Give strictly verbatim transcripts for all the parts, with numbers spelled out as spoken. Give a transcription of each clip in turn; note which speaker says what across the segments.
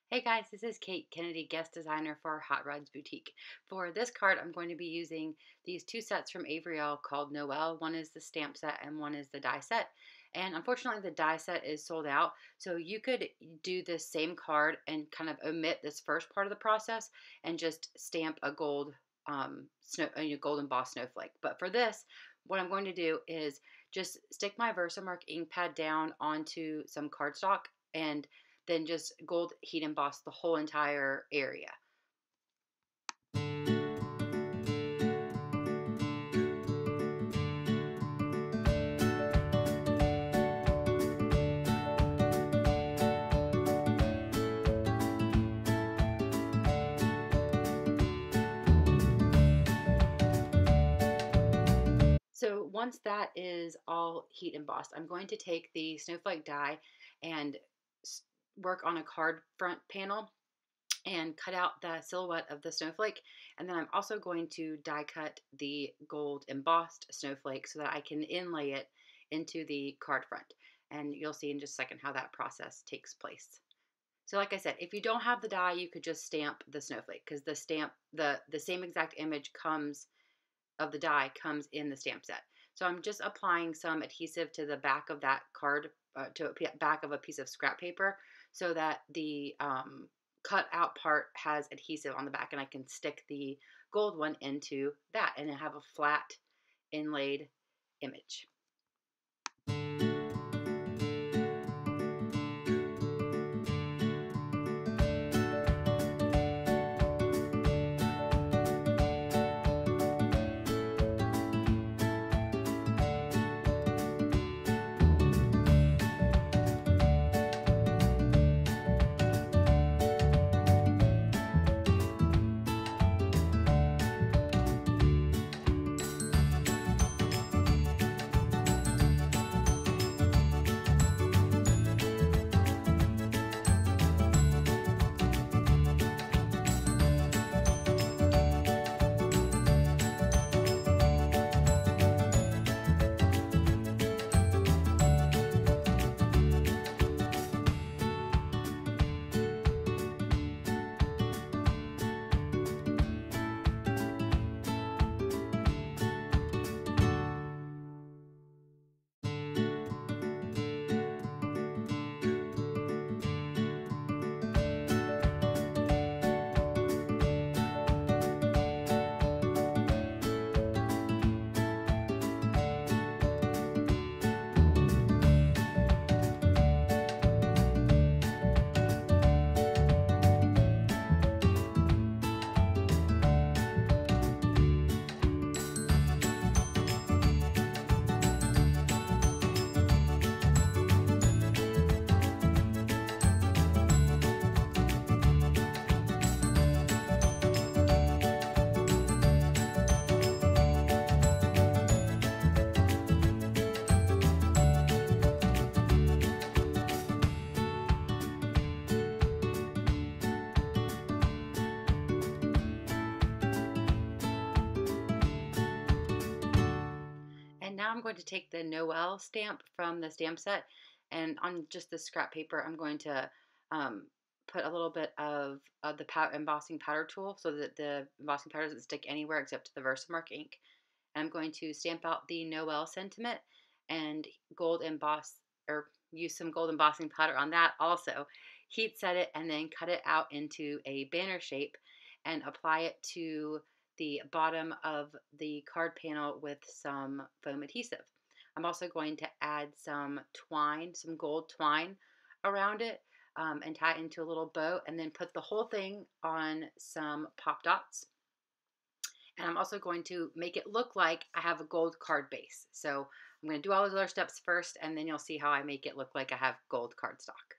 Speaker 1: Hey guys, this is Kate Kennedy, guest designer for Hot Rods Boutique. For this card, I'm going to be using these two sets from Avriel called Noel. One is the stamp set and one is the die set. And unfortunately, the die set is sold out. So you could do this same card and kind of omit this first part of the process and just stamp a gold um, snow, a gold embossed snowflake. But for this, what I'm going to do is just stick my Versamark ink pad down onto some cardstock and then just gold heat emboss the whole entire area. So once that is all heat embossed, I'm going to take the snowflake die and work on a card front panel and cut out the silhouette of the snowflake. And then I'm also going to die cut the gold embossed snowflake so that I can inlay it into the card front. And you'll see in just a second how that process takes place. So like I said, if you don't have the die, you could just stamp the snowflake because the stamp, the, the same exact image comes of the die comes in the stamp set. So I'm just applying some adhesive to the back of that card, uh, to the back of a piece of scrap paper so that the um, cut out part has adhesive on the back and I can stick the gold one into that and have a flat inlaid image. And now I'm going to take the Noel stamp from the stamp set, and on just the scrap paper, I'm going to um, put a little bit of, of the pow embossing powder tool so that the embossing powder doesn't stick anywhere except to the Versamark ink. And I'm going to stamp out the Noel sentiment and gold emboss, or use some gold embossing powder on that also. Heat set it and then cut it out into a banner shape and apply it to the bottom of the card panel with some foam adhesive. I'm also going to add some twine, some gold twine around it um, and tie it into a little bow and then put the whole thing on some pop dots. And I'm also going to make it look like I have a gold card base. So I'm going to do all those other steps first and then you'll see how I make it look like I have gold cardstock.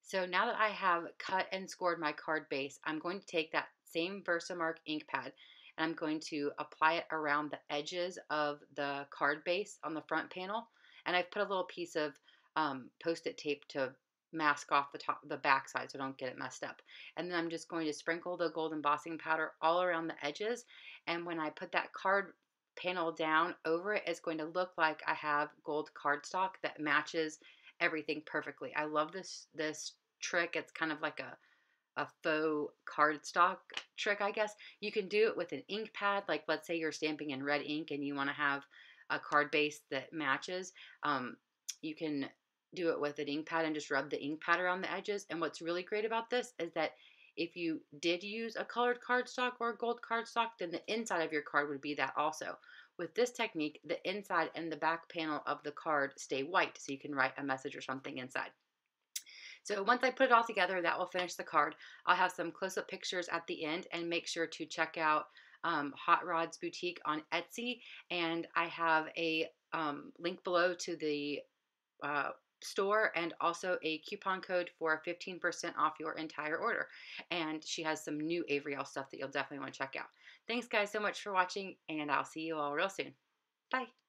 Speaker 1: So now that I have cut and scored my card base, I'm going to take that same Versamark ink pad and I'm going to apply it around the edges of the card base on the front panel. And I've put a little piece of um, post-it tape to mask off the top, the back side so I don't get it messed up. And then I'm just going to sprinkle the gold embossing powder all around the edges. And when I put that card panel down over it, it's going to look like I have gold cardstock that matches everything perfectly. I love this this trick. It's kind of like a a faux cardstock trick, I guess. You can do it with an ink pad. Like, let's say you're stamping in red ink and you want to have a card base that matches. Um, you can do it with an ink pad and just rub the ink pad around the edges. And what's really great about this is that if you did use a colored cardstock or a gold cardstock, then the inside of your card would be that also. With this technique, the inside and the back panel of the card stay white, so you can write a message or something inside. So once I put it all together, that will finish the card. I'll have some close-up pictures at the end, and make sure to check out um, Hot Rods Boutique on Etsy. And I have a um, link below to the uh, store and also a coupon code for fifteen percent off your entire order. And she has some new Avery Elle stuff that you'll definitely want to check out. Thanks guys so much for watching, and I'll see you all real soon. Bye.